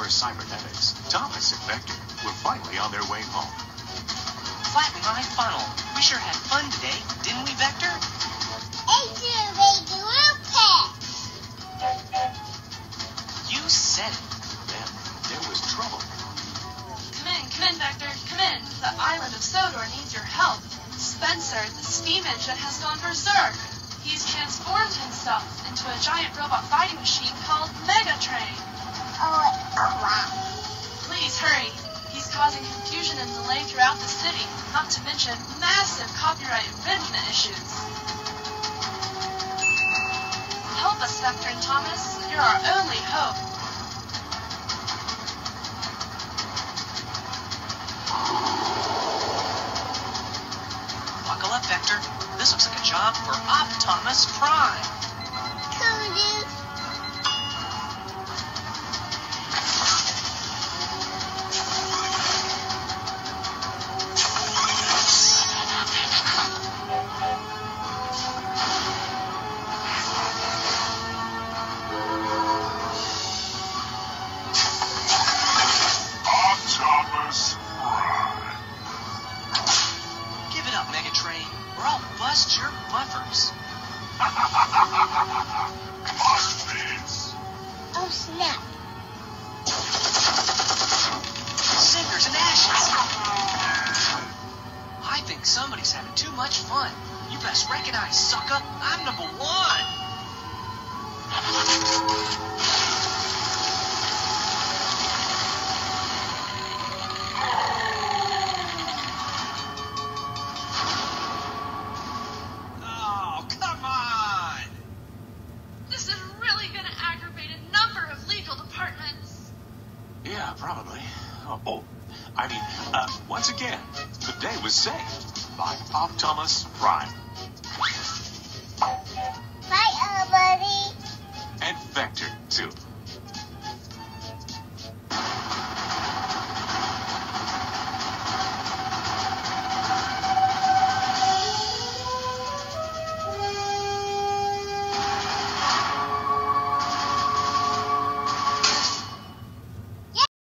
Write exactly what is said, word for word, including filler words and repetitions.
Centaurus Cybernetics, Thomas and Vector were finally on their way home. Flatten my funnel. We sure had fun today, didn't we, Vector? You said it. Then there was trouble. Come in, come in, Vector, come in. The island of Sodor needs your help. Spencer, the steam engine, has gone berserk. He's transformed himself into a giant robot fighting machine called Megatrain. Oh, crap. Please hurry. He's causing confusion and delay throughout the city, not to mention massive copyright infringement issues. Help us, Vector and Thomas. You're our only hope. Buckle up, Vector. This looks like a job for Optimus Prime. Cool, dude. Optimus Prime. Give it up, Megatrain, or I'll bust your buffers. Watch this. Oh, snap. Cinders and ashes. I think somebody's having too much fun. You best recognize, sucker. I'm number one. Oh, come on. This is really going to aggravate a number of legal departments. Yeah, probably. Oh, oh I mean, uh, once again, the day was saved by Optimus Prime Bye, everybody. and Vector.